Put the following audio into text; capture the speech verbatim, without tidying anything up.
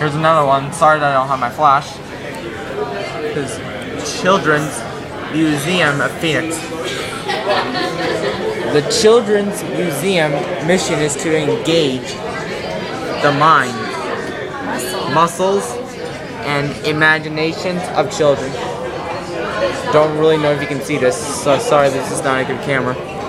Here's another one. Sorry that I don't have my flash. This Children's Museum of Phoenix. The Children's Museum mission is to engage the mind, muscles, and imaginations of children. Don't really know if you can see this, so sorry this is not a good camera.